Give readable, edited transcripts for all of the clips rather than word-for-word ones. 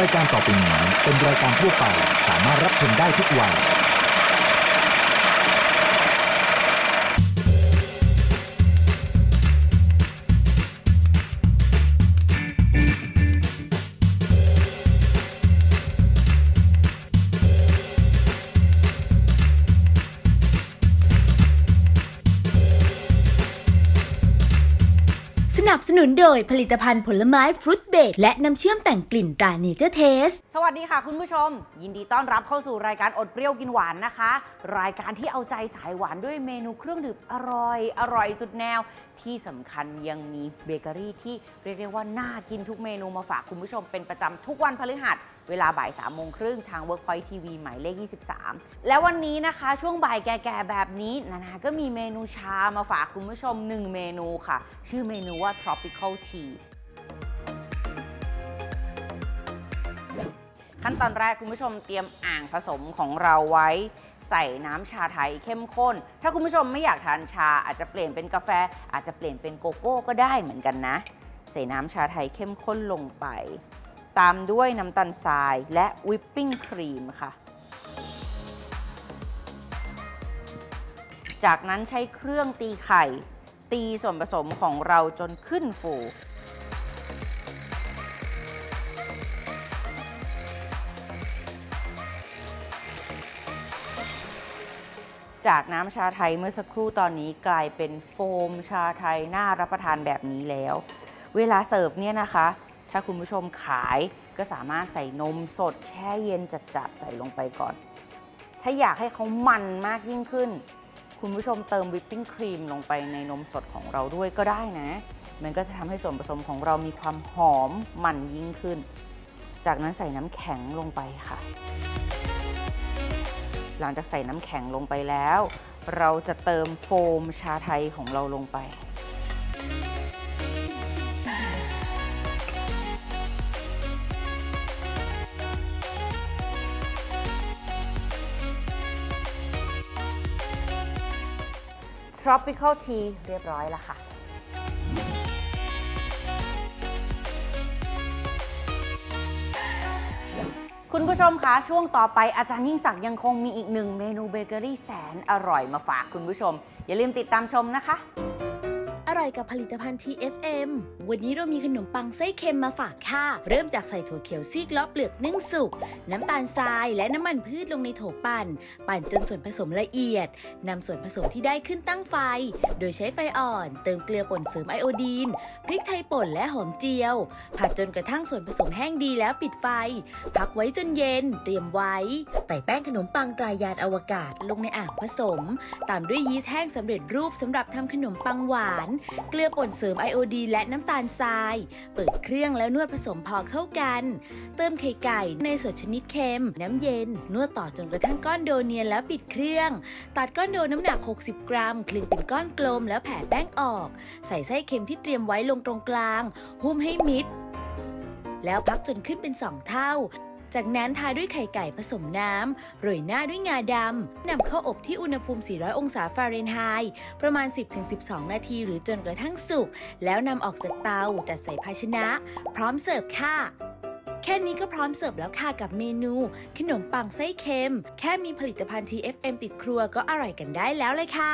ายการต่อไปนี้เป็นรายการทั่วไปสามารถรับชมได้ทุกวัยสนับสนุนโดยผลิตภัณฑ์ผลไม้ฟรุตเบรดและน้ำเชื่อมแต่งกลิ่นตราเนเจอร์เทสสวัสดีค่ะคุณผู้ชมยินดีต้อนรับเข้าสู่รายการอดเปรี้ยวกินหวานนะคะรายการที่เอาใจสายหวานด้วยเมนูเครื่องดื่มอร่อยสุดแนวที่สำคัญยังมีเบเกอรี่ที่เรียกได้ว่าน่ากินทุกเมนูมาฝากคุณผู้ชมเป็นประจำทุกวันพฤหัสเวลาบ่าย3:30ทาง Workpoint TV หมายเลข23แล้ววันนี้นะคะช่วงบ่ายแก่ๆแบบนี้นาก็มีเมนูชามาฝากคุณผู้ชม1เมนูค่ะชื่อเมนูว่า Tropical Tea ขั้นตอนแรกคุณผู้ชมเตรียมอ่างผสมของเราไว้ใส่น้ำชาไทยเข้มข้นถ้าคุณผู้ชมไม่อยากทานชาอาจจะเปลี่ยนเป็นกาแฟอาจจะเปลี่ยนเป็นโกโก้ก็ได้เหมือนกันนะใส่น้ำชาไทยเข้มข้นลงไปตามด้วยน้ำตาลทรายและวิปปิ้งครีมค่ะจากนั้นใช้เครื่องตีไข่ตีส่วนผสมของเราจนขึ้นฟูจากน้ำชาไทยเมื่อสักครู่ตอนนี้กลายเป็นโฟมชาไทยน่ารับประทานแบบนี้แล้วเวลาเสิร์ฟเนี่ยนะคะถ้าคุณผู้ชมขายก็สามารถใส่นมสดแช่เย็นจัดๆใส่ลงไปก่อนถ้าอยากให้เขามันมากยิ่งขึ้นคุณผู้ชมเติมวิปปิ้งครีมลงไปในนมสดของเราด้วยก็ได้นะมันก็จะทำให้ส่วนผสมของเรามีความหอมมันยิ่งขึ้นจากนั้นใส่น้ำแข็งลงไปค่ะหลังจากใส่น้ำแข็งลงไปแล้วเราจะเติมโฟมชาไทยของเราลงไปTropical Tea เรียบร้อยแล้วค่ะคุณผู้ชมคะช่วงต่อไปอาจารย์ยิ่งศักดิ์ยังคงมีอีกหนึ่งเมนูเบเกอรี่แสนอร่อยมาฝากคุณผู้ชมอย่าลืมติดตามชมนะคะอร่อยกับผลิตภัณฑ์ TFM วันนี้เรามีขนมปังไส้เค็มมาฝากค่ะเริ่มจากใส่ถั่วเขียวซีกล้อเปลือกนึ่งสุกน้ำตาลทรายและน้ำมันพืชลงในโถปั่นจนส่วนผสมละเอียดนำส่วนผสมที่ได้ขึ้นตั้งไฟโดยใช้ไฟอ่อนเติมเกลือป่นเสริมไอโอดีนพริกไทยป่นและหอมเจียวผัดจนกระทั่งส่วนผสมแห้งดีแล้วปิดไฟพักไว้จนเย็นเตรียมไว้ใส่แป้งขนมปังตรายานอวกาศลงในอ่างผสมตามด้วยยีสต์แห้งสำเร็จรูปสำหรับทำขนมปังหวานเกลือป่นเสริมไอโอดีนและน้ำตาลทรายเปิดเครื่องแล้วนวดผสมพอเข้ากันเติมไข่ไก่ในสดชนิดเค็มน้ำเย็นนวดต่อจนกระทั่งก้อนโดเนียนแล้วปิดเครื่องตัดก้อนโดน้ำหนัก60กรัมคลึงเป็นก้อนกลมแล้วแผ่แป้งออกใส่ไส้เค็มที่เตรียมไว้ลงตรงกลางหุ้มให้มิดแล้วพักจนขึ้นเป็น2เท่าจากนั้นทาด้วยไข่ไก่ผสมน้ำโรยหน้าด้วยงาดำนำเข้าอบที่อุณหภูมิ400องศาฟาเรนไฮต์ประมาณ 10-12 นาทีหรือจนกระทั่งสุกแล้วนำออกจากเตาจัดใส่ภาชนะพร้อมเสิร์ฟค่ะแค่นี้ก็พร้อมเสิร์ฟแล้วค่ะกับเมนูขนมปังไส้เค็มแค่มีผลิตภัณฑ์ TFM ติดครัวก็อร่อยกันได้แล้วเลยค่ะ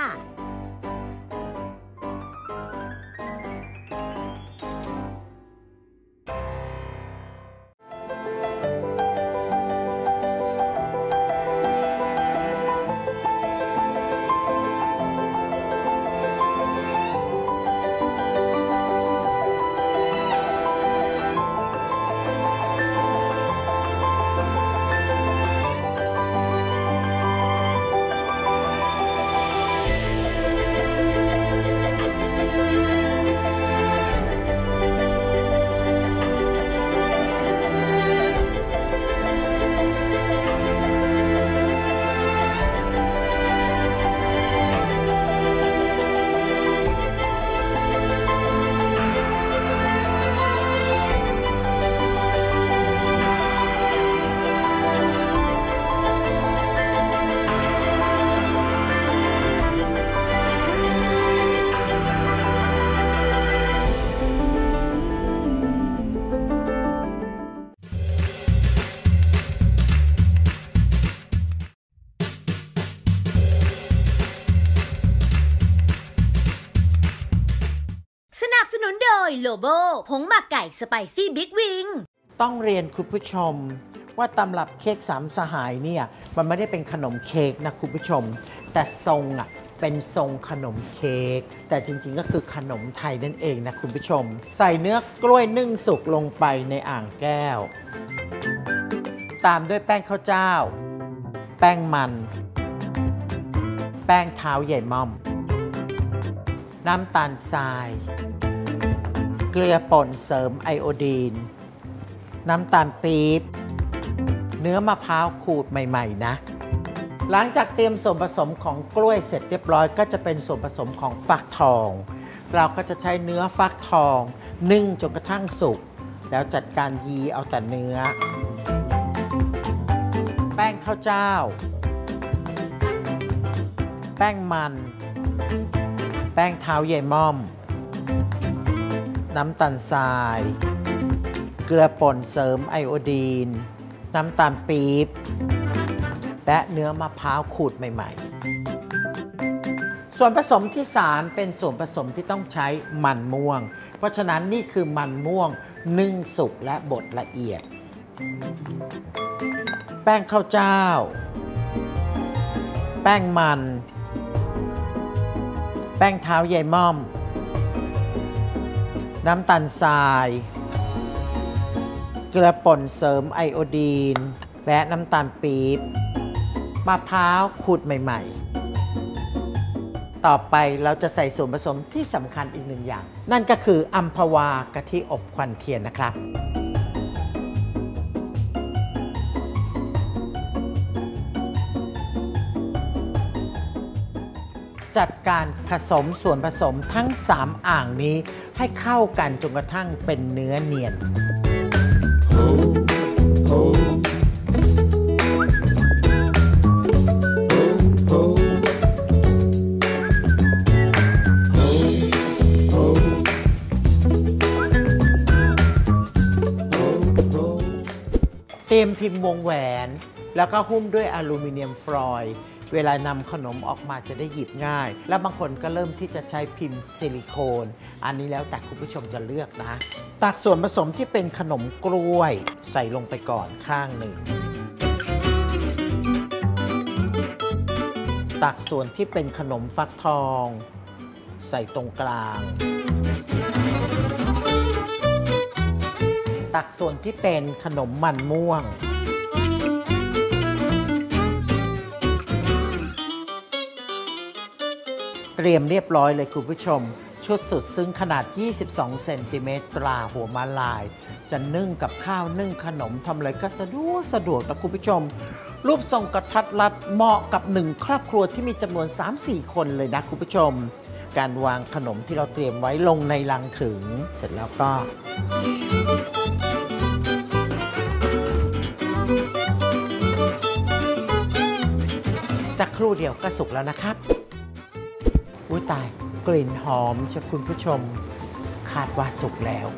โลโบผงหมักไก่สไปซี่บิ๊กวิงต้องเรียนคุณผู้ชมว่าตำรับเค้กสามสหายเนี่ยมันไม่ได้เป็นขนมเค้กนะคุณผู้ชมแต่ทรงเป็นทรงขนมเค้กแต่จริงๆก็คือขนมไทยนั่นเองนะคุณผู้ชมใส่เนื้อกล้วยนึ่งสุกลงไปในอ่างแก้วตามด้วยแป้งข้าวเจ้าแป้งมันแป้งเท้าใหญ่ม่อมน้ำตาลทรายเกลือป่นเสริมไอโอดีนน้ำตาลปี๊บเนื้อมะพร้าวขูดใหม่ๆนะหลังจากเตรียมส่วนผสมของกล้วยเสร็จเรียบร้อยก็จะเป็นส่วนผสมของฟักทองเราก็จะใช้เนื้อฟักทองนึ่งจนกระทั่งสุกแล้วจัดการยีเอาแต่เนื้อแป้งข้าวเจ้าแป้งมันแป้งเท้าใหญ่ม่อมน้ำตาลทรายเกลือป่นเสริมไอโอดีนน้ำตาลปี๊บและเนื้อมะพร้าวขูดใหม่ๆส่วนผสมที่3เป็นส่วนผสมที่ต้องใช้มันม่วงเพราะฉะนั้นนี่คือมันม่วงนึ่งสุกและบดละเอียดแป้งข้าวเจ้าแป้งมันแป้งเท้าใยม่อมน้ำตาลทรายเกลือป่นเสริมไอโอดีนและน้ำตาลปี๊บมะพร้าวขูดใหม่ๆต่อไปเราจะใส่ส่วนผสมที่สำคัญอีกหนึ่งอย่างนั่นก็คืออัมพวากะทิอบควันเทียนนะครับจัดการผสมส่วนผสมทั้ง3อ่างนี้ให้เข้ากันจนกระทั่งเป็นเนื้อเนียนเตรียมพิมพ์วงแหวนแล้วก็หุ้มด้วยอลูมิเนียมฟอยล์เวลานำขนมออกมาจะได้หยิบง่ายและบางคนก็เริ่มที่จะใช้พิมพ์ซิลิโคนอันนี้แล้วแต่คุณผู้ชมจะเลือกนะตักส่วนผสมที่เป็นขนมกล้วยใส่ลงไปก่อนข้างหนึ่งตักส่วนที่เป็นขนมฟักทองใส่ตรงกลางตักส่วนที่เป็นขนมมันม่วงเตรียมเรียบร้อยเลยคุณผู้ชมชุดสุดซึ้งขนาด22เซนติเมตรตราหัวม้าลายจะนึ่งกับข้าวนึ่งขนมทำอะไรก็สะดวกนะคุณผู้ชมรูปทรงกระทัดรัดเหมาะกับ1ครอบครัวที่มีจำนวน 3-4 คนเลยนะคุณผู้ชมการวางขนมที่เราเตรียมไว้ลงในลังถึงเสร็จแล้วก็สักครู่เดียวก็สุกแล้วนะครับอุ้ยตายกลิ่นหอมเชียวคุณผู้ชมคาดว่าสุกแล้ว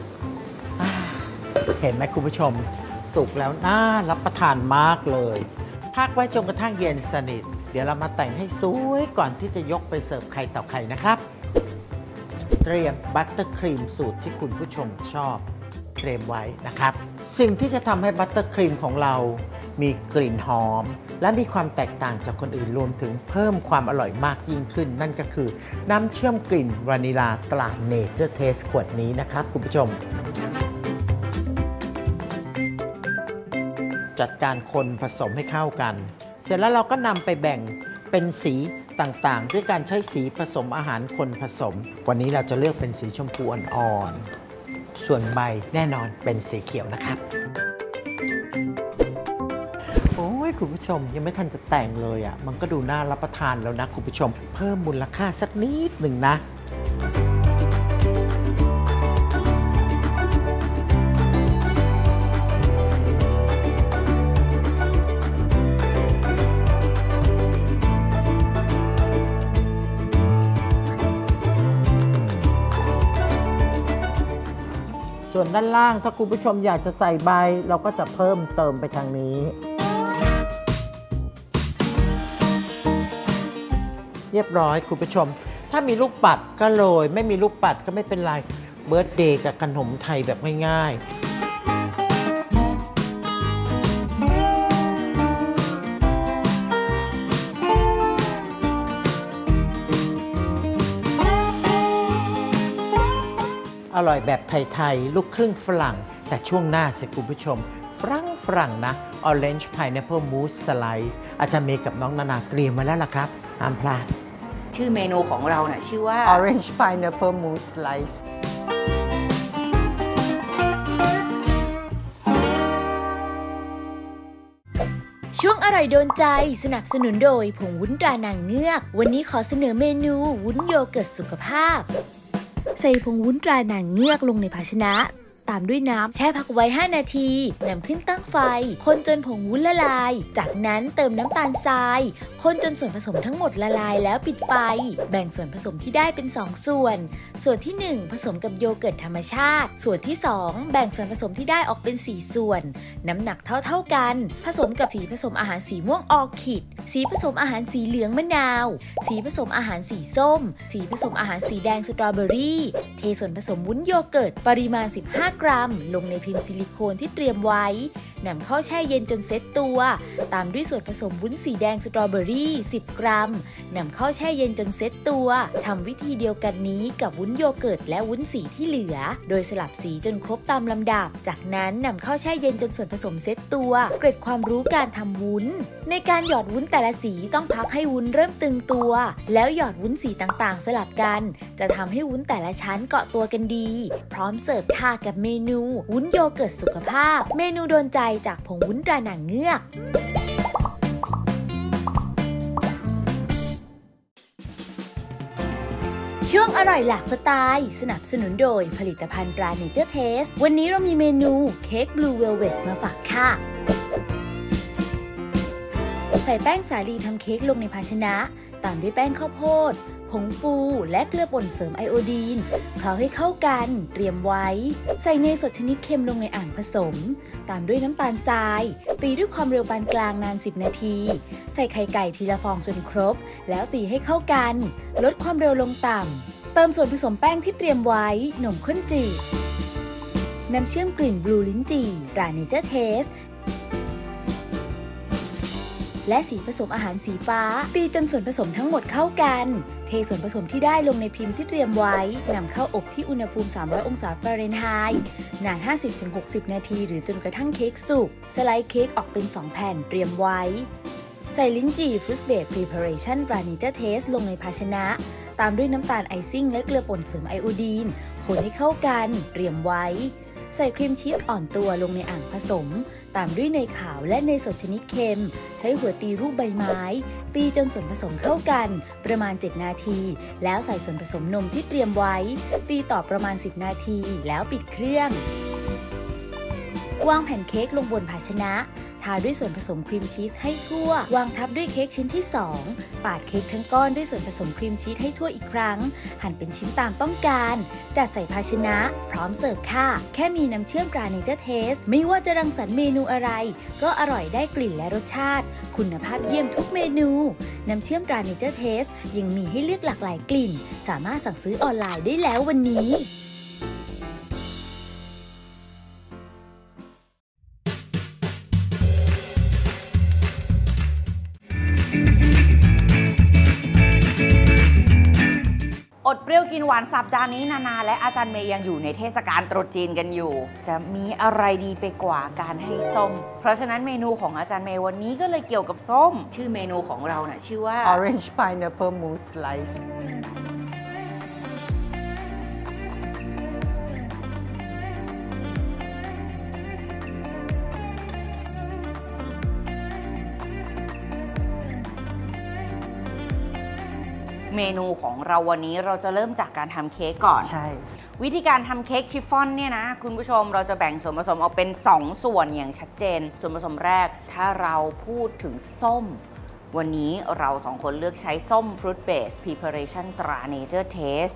เห็นไหมคุณผู้ชมสุกแล้วน่ารับประทานมากเลยพักไว้จนกระทั่งเย็นสนิทเดี๋ยวเรามาแต่งให้สวยก่อนที่จะยกไปเสิร์ฟใครต่อใครนะครับเตรียมบัตเตอร์ครีมสูตรที่คุณผู้ชมชอบเตรียมไว้นะครับสิ่งที่จะทำให้บัตเตอร์ครีมของเรามีกลิ่นหอมและมีความแตกต่างจากคนอื่นรวมถึงเพิ่มความอร่อยมากยิ่งขึ้นนั่นก็คือน้ำเชื่อมกลิ่นวานิลาตราเนเจอร์เทสขวดนี้นะครับคุณผู้ชมจัดการคนผสมให้เข้ากันเสร็จแล้วเราก็นำไปแบ่งเป็นสีต่างๆด้วยการใช้สีผสมอาหารคนผสมวันนี้เราจะเลือกเป็นสีชมพูอ่อนๆส่วนใบแน่นอนเป็นสีเขียวนะครับโอ้ยคุณผู้ชมยังไม่ทันจะแต่งเลยอ่ะมันก็ดูน่ารับประทานแล้วนะคุณผู้ชมเพิ่มมูลค่าสักนิดหนึ่งนะส่วนด้านล่างถ้าคุณผู้ชมอยากจะใส่ใบเราก็จะเพิ่มเติมไปทางนี้เรียบร้อยคุณผู้ชมถ้ามีลูกปัดก็โรยไม่มีลูกปัดก็ไม่เป็นไรเบิร์ธเดย์กับขนมไทยแบบง่ายๆ อร่อยแบบไทยๆลูกครึ่งฝรั่งแต่ช่วงหน้าสิคุณผู้ชมฝรั่งนะ Orange Pineapple Mousse Slice อาจารย์เมย์กับน้องนานาเตรียมมาแล้วล่ะครับห้ามพลาดชื่อเมนูของเราเนี่ยชื่อว่า Orange Pineapple Mousse Slice ช่วงอร่อยโดนใจสนับสนุนโดยผงวุ้นตรานางเงือกวันนี้ขอเสนอเมนูวุ้นโยเกิร์ตสุขภาพใส่ผงวุ้นตรานางเงือกลงในภาชนะตามด้วยน้ำแช่พักไว้5นาทีนำขึ้นตั้งไฟคนจนผงวุ้นละลายจากนั้นเติมน้ำตาลทรายคนจนส่วนผสมทั้งหมดละลายแล้วปิดไฟแบ่งส่วนผสมที่ได้เป็น2ส่วนที่1ผสมกับโยเกิร์ตธรรมชาติส่วนที่2แบ่งส่วนผสมที่ได้ออกเป็น4ส่วนน้ำหนักเท่ากันผสมกับสีผสมอาหารสีม่วงออร์คิดสีผสมอาหารสีเหลืองมะนาวสีผสมอาหารสีส้มสีผสมอาหารสีแดงสตรอเบอรี่เทส่วนผสมวุ้นโยเกิร์ตปริมาณ15 กรัมลงในพิมพ์ซิลิโคนที่เตรียมไว้นำเข้าแช่เย็นจนเซ็ตตัวตามด้วยส่วนผสมวุ้นสีแดงสตรอเบอรี่10 กรัมนำเข้าแช่เย็นจนเซ็ตตัวทำวิธีเดียวกันนี้กับวุ้นโยเกิร์ตและวุ้นสีที่เหลือโดยสลับสีจนครบตามลำดับจากนั้นนำเข้าแช่เย็นจนส่วนผสมเซ็ตตัวเกร็ดความรู้การทำวุ้นในการหยอดวุ้นแต่ละสีต้องพักให้วุ้นเริ่มตึงตัวแล้วหยอดวุ้นสีต่างๆสลับกันจะทำให้วุ้นแต่ละชั้นเกาะตัวกันดีพร้อมเสิร์ฟค่ะกับเมนูวุ้นโยเกิร์ตสุขภาพเมนูโดนใจจากผงวุ้นตรานางเงือกช่วงอร่อยหลากสไตล์สนับสนุนโดยผลิตภัณฑ์ตราเนเจอร์เทสวันนี้เรามีเมนูเค้กบลูเวลเวทมาฝากค่ะใส่แป้งสาลีทำเค้กลงในภาชนะตามด้วยแป้งข้าวโพดผงฟูและเกลือป่นเสริมไอโอดีนเคล้าให้เข้ากันเตรียมไว้ใส่เนยสดชนิดเค็มลงในอ่างผสมตามด้วยน้ำตาลทรายตีด้วยความเร็วปานกลางนาน10 นาทีใส่ไข่ไก่ทีละฟองจนครบแล้วตีให้เข้ากันลดความเร็วลงต่ำเติมส่วนผสมแป้งที่เตรียมไว้นมข้นจืดน้ำเชื่อมกลิ่นบลูลิ้นจี่ตราเนเจอร์เทสและสีผสมอาหารสีฟ้าตีจนส่วนผสมทั้งหมดเข้ากันเทส่วนผสมที่ได้ลงในพิมพ์ที่เตรียมไว้นำเข้าอบที่อุณหภูมิ300 องศาฟาเรนไฮต์นาน 50-60 นาทีหรือจนกระทั่งเค้กสุกสไลด์เค้กออกเป็น2แผ่นเตรียมไว้ใส่ลิ้นจี่ฟรุตเบสพรีพาเรชั่นตราเนเจอร์เทสลงในภาชนะตามด้วยน้ำตาลไอซิ่งและเกลือป่นเสริมไอโอดีนคนให้เข้ากันเตรียมไว้ใส่ครีมชีสอ่อนตัวลงในอ่างผสมตามด้วยเนยขาวและเนยสดชนิดเค็มใช้หัวตีรูปใบไม้ตีจนส่วนผสมเข้ากันประมาณ7 นาทีแล้วใส่ส่วนผสมนมที่เตรียมไว้ตีต่อประมาณ10 นาทีแล้วปิดเครื่องวางแผ่นเค้กลงบนภาชนะทาด้วยส่วนผสมครีมชีสให้ทั่ววางทับด้วยเค้กชิ้นที่2ปาดเค้กทั้งก้อนด้วยส่วนผสมครีมชีสให้ทั่วอีกครั้งหั่นเป็นชิ้นตามต้องการจัดใส่ภาชนะพร้อมเสิร์ฟค่ะแค่มีน้ำเชื่อมตราเนเจอร์เทสไม่ว่าจะรังสรรค์เมนูอะไรก็อร่อยได้กลิ่นและรสชาติคุณภาพเยี่ยมทุกเมนูน้ำเชื่อมตราเนเจอร์เทสยังมีให้เลือกหลากหลายกลิ่นสามารถสั่งซื้อออนไลน์ได้แล้ววันนี้อดเปรี้ยวกินหวานสัปดาห์นี้นานาและอาจารย์เมย์ยังอยู่ในเทศกาลตรุษจีนกันอยู่จะมีอะไรดีไปกว่าการให้ส้มเพราะฉะนั้นเมนูของอาจารย์เมย์วันนี้ก็เลยเกี่ยวกับส้มชื่อเมนูของเราเนี่ยชื่อว่า Orange Pineapple Mousse Slice เมนูของเราวันนี้เราจะเริ่มจากการทำเค้กก่อนใช่วิธีการทำเค้กชิฟฟ่อนเนี่ยนะคุณผู้ชมเราจะแบ่งส่วนผสมออกเป็น2ส่วนอย่างชัดเจนส่วนผสมแรกถ้าเราพูดถึงส้มวันนี้เรา2คนเลือกใช้ส้ม Fruit Base Preparation ตรา Nature Taste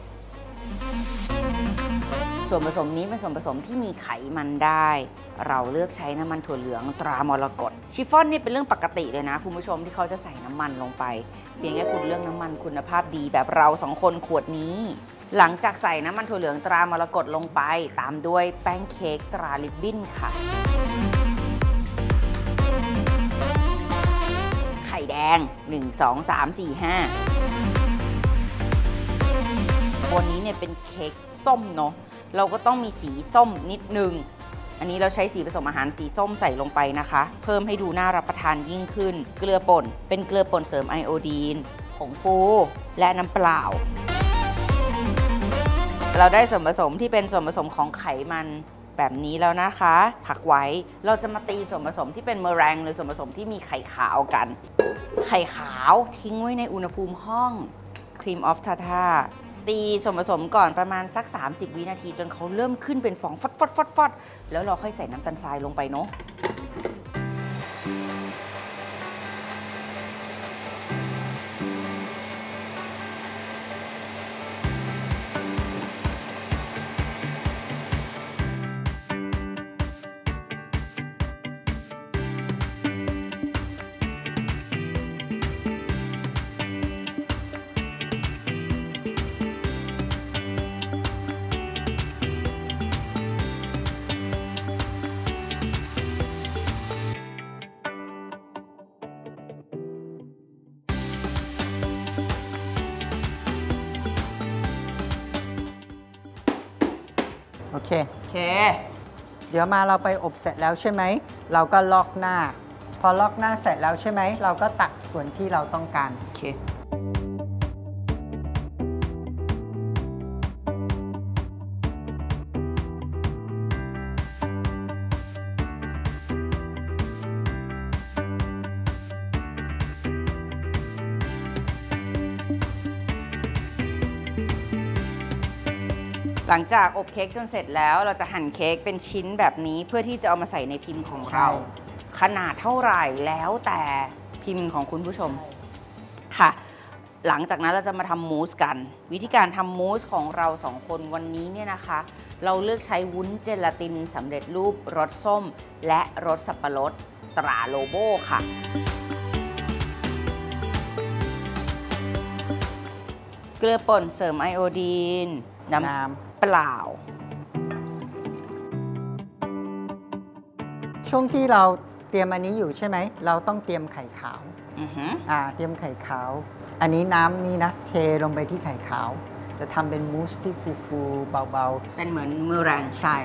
ส่วนผสมนี้เป็นส่วนผสมที่มีไขมันได้เราเลือกใช้น้ำมันถั่วเหลืองตรามรกตชิฟฟ่อนนี่เป็นเรื่องปกติเลยนะคุณผู้ชมที่เขาจะใส่น้ำมันลงไปเพียงแค่คุณเลือกน้ำมันคุณภาพดีแบบเรา2คนขวดนี้หลังจากใส่น้ำมันถั่วเหลืองตรามรกตลงไปตามด้วยแป้งเค้กตราริบบิ้นค่ะไข่แดง1 2 3 4 5วันนี้เนี่ยเป็นเค้กส้มเนาะเราก็ต้องมีสีส้มนิดนึงอันนี้เราใช้สีผสมอาหารสีส้มใส่ลงไปนะคะเพิ่มให้ดูน่ารับประทานยิ่งขึ้นเกลือป่นเป็นเกลือป่นเสริมไอโอดีนผงฟูและน้ำเปล่าเราได้ส่วนผสมที่เป็นส่วนผสมของไขมันแบบนี้แล้วนะคะผักไว้เราจะมาตีส่วนผสมที่เป็นเมอแรงหรือส่วนผสมที่มีไข่ขาวกันไข่ขาวทิ้งไว้ในอุณหภูมิห้องครีมออฟทาทาตีส่วนผสมก่อนประมาณสัก30 วินาทีจนเขาเริ่มขึ้นเป็นฟองฟอดแล้วเราค่อยใส่น้ำตาลทรายลงไปเนาะโอเค เดี๋ยวมาเราไปอบเสร็จแล้วใช่ไหมเราก็ลอกหน้าพอลอกหน้าเสร็จแล้วใช่ไหมเราก็ตักส่วนที่เราต้องการโอเคหลังจากอบเค้กจนเสร็จแล้วเราจะหั่นเค้กเป็นชิ้นแบบนี้เพื่อที่จะเอามาใส่ในพิมพ์ของเราขนาดเท่าไหร่แล้วแต่พิมพ์ของคุณผู้ชมค่ะหลังจากนั้นเราจะมาทำมูสกันวิธีการทำมูสของเรา2 คนวันนี้เนี่ยนะคะเราเลือกใช้วุ้นเจลาตินสำเร็จรูปรสส้มและรสสับปะรดตราโลโบค่ะเกลือป่นเสริมไอโอดีนน้ำเปล่าช่วงที่เราเตรียมอันนี้อยู่ใช่ไหมเราต้องเตรียมไข่ขาวเตรียมไข่ขาวอันนี้น้ำนี่นะเทลงไปที่ไข่ขาวจะทำเป็นมูสที่ฟูๆเบาๆเป็นเหมือนมือแรงใช่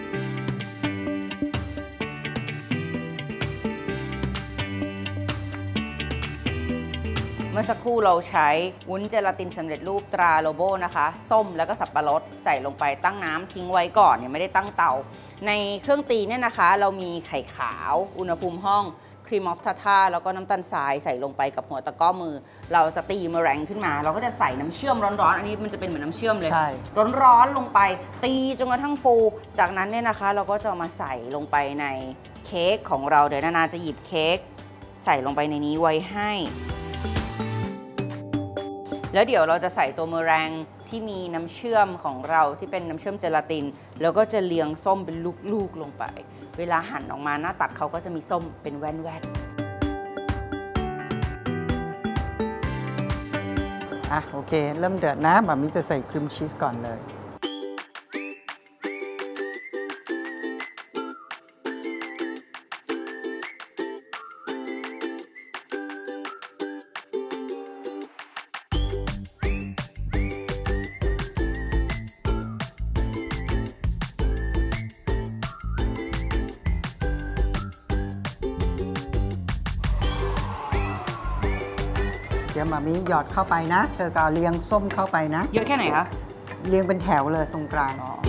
เมื่อสักครู่เราใช้วุ้นเจลาตินสำเร็จรูปตราโลโบนะคะส้มแล้วก็สับปะรดใส่ลงไปตั้งน้ำทิ้งไว้ก่อนยังไม่ได้ตั้งเตาในเครื่องตีเนี่ยนะคะเรามีไข่ขาวอุณหภูมิห้องครีมออฟทาทาแล้วก็น้ำตาลทรายใส่ลงไปกับหัวตะกร้อมือเราจะตีเมอแรงขึ้นมาเราก็จะใส่น้ำเชื่อมร้อนๆอันนี้มันจะเป็นเหมือนน้ำเชื่อมเลยร้อนๆลงไปตีจนกระทั่งฟูจากนั้นเนี่ยนะคะเราก็จะมาใส่ลงไปในเค้กของเราเดี๋ยวนานาจะหยิบเค้กใส่ลงไปในนี้ไว้ให้แล้วเดี๋ยวเราจะใส่ตัวเมอแรงที่มีน้ำเชื่อมของเราที่เป็นน้ำเชื่อมเจลาตินแล้วก็จะเรียงส้มเป็นลูกๆลงไปเวลาหั่นออกมาหน้าตัดเขาก็จะมีส้มเป็นแว่นๆโอเคเริ่มเดือดนะแบบนี้จะใส่ครีมชีสก่อนเลยเดี๋ยวมามีหยอดเข้าไปนะเธอก็เรียงส้มเข้าไปนะเยอะแค่ไหนคะเรียงเป็นแถวเลยตรงกลาง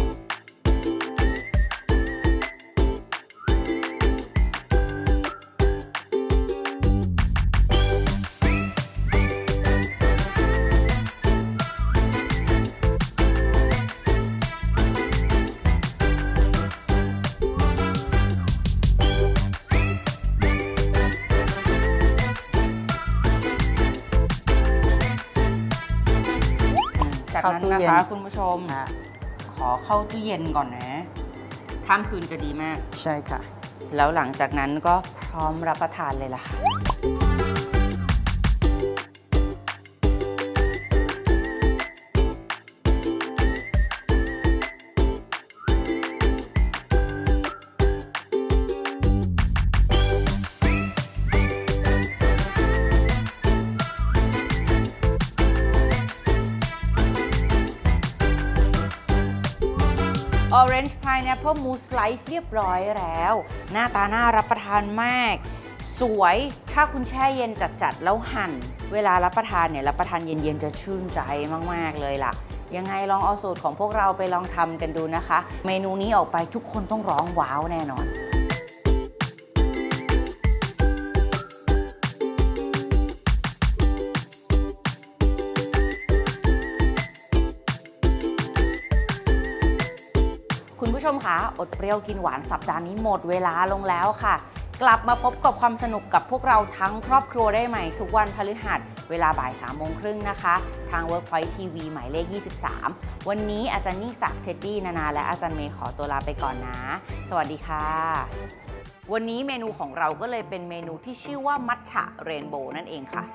จากนั้นนะคะคุณผู้ชมขอเข้าตู้เย็นก่อนนะข้ามคืนจะดีมากใช่ค่ะแล้วหลังจากนั้นก็พร้อมรับประทานเลยล่ะค่ะ pineapple mousse slice เรียบร้อยแล้วหน้าตาน่ารับประทานมากสวยถ้าคุณแช่เย็นจัดๆแล้วหั่นเวลารับประทานเนี่ยรับประทานเย็นๆจะชื่นใจมากๆเลยล่ะยังไงลองเอาสูตรของพวกเราไปลองทำกันดูนะคะเมนูนี้ออกไปทุกคนต้องร้องว้าวแน่นอนคุณผู้ชมคะอดเปรี้ยวกินหวานสัปดาห์นี้หมดเวลาลงแล้วค่ะกลับมาพบกับความสนุกกับพวกเราทั้งครอบครัวได้ใหม่ทุกวันพฤหัสเวลาบ่าย 3:30 นะคะทาง Workpoint TV หมายเลข 23 วันนี้อาจารย์นิ่งศักดิ์ เท็ดดี้นานาและอาจารย์เมย์ขอตัวลาไปก่อนนะ สวัสดีค่ะ วันนี้เมนูของเราก็เลยเป็นเมนูที่ชื่อว่ามัทฉะเรนโบว์นั่นเองค่ะ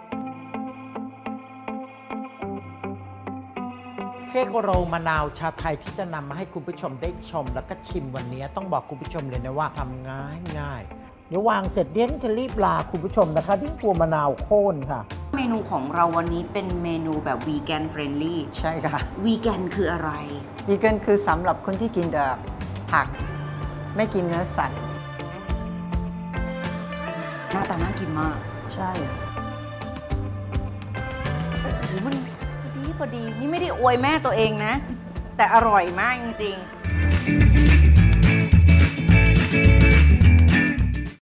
เค้กโรลมะนาวชาไทยที่จะนำมาให้คุณผู้ชมได้ชมแล้วก็ชิมวันนี้ต้องบอกคุณผู้ชมเลยนะว่าทำง่ายเดี๋ยววางเสร็จเดี๋ยวจะรีบลาคุณผู้ชมนะคะที่กลัวมะนาวโค่นค่ะเมนูของเราวันนี้เป็นเมนูแบบวีแกนเฟรนลี่ใช่ค่ะวีแกนคืออะไรวีแกนคือสำหรับคนที่กินแต่ผักไม่กินเนื้อสัตว์หน้าตาน่ากินมากใช่มันพอดีนี่ไม่ได้อวยแม่ตัวเองนะแต่อร่อยมากจริงๆ